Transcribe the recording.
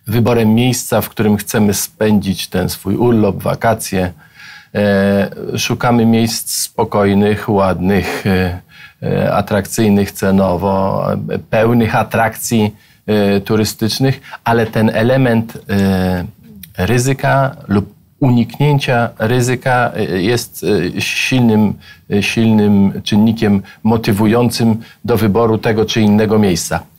wyborem miejsca, w którym chcemy spędzić ten swój urlop, wakacje. Szukamy miejsc spokojnych, ładnych, atrakcyjnych cenowo, pełnych atrakcji turystycznych, czynnych, ale ten element ryzyka lub uniknięcia ryzyka jest silnym czynnikiem motywującym do wyboru tego czy innego miejsca.